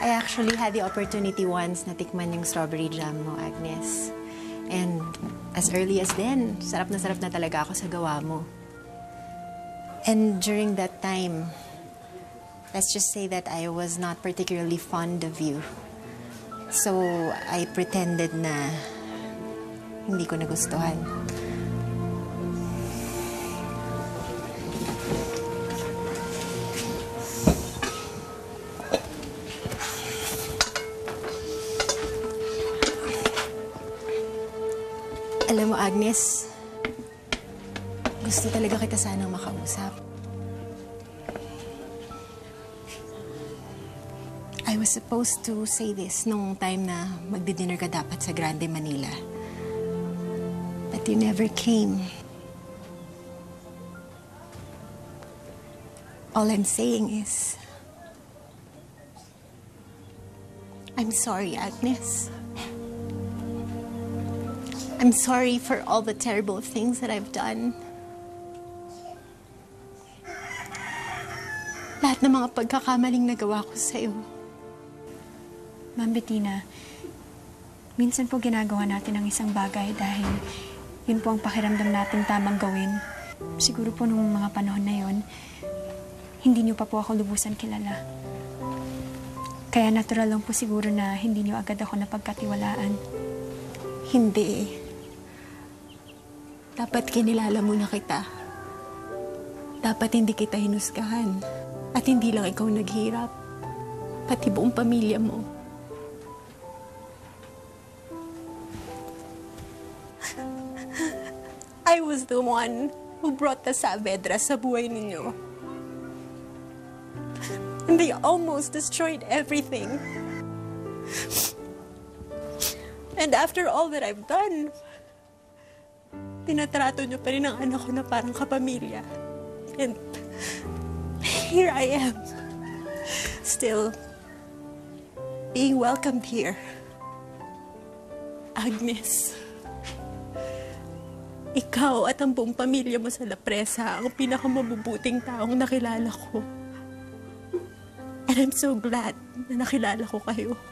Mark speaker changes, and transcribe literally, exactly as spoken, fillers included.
Speaker 1: I actually had the opportunity once na tikman yung strawberry jam mo, Agnes. And as early as then, sarap na sarap na talaga ako sa gawa mo. And during that time, let's just say that I was not particularly fond of you. So, I pretended na hindi ko nagustuhan. Alam mo, Agnes, gusto talaga kita sanang makausap. I was supposed to say this nung time na magdi-dinner ka dapat sa Grande Manila. But you never came. All I'm saying is, I'm sorry, Agnes. I'm sorry for all the terrible things that I've done. Lahat ng mga pagkakamaling nagawa ko sa'yo.
Speaker 2: Ma'am Bettina, minsan po ginagawa natin ang isang bagay dahil yun po ang pakiramdam natin tamang gawin. Siguro po nung mga panahon na yon, hindi niyo pa po ako lubusan kilala. Kaya natural lang po siguro na hindi niyo agad ako napagkatiwalaan.
Speaker 1: Hindi. Dapat kinilala mo na kita. Dapat hindi kita hinusgahan. At hindi lang ikaw naghirap. Pati buong pamilya mo. I was the one who brought the Saavedra sa buhay ninyo. And they almost destroyed everything. And after all that I've done, tinatrato niyo pa rin ang anak ko na parang kapamilya. And here I am, still being welcomed here. Agnes, ikaw at ang buong pamilya mo sa La Presa ang pinakamabubuting taong nakilala ko. And I'm so glad na nakilala ko kayo.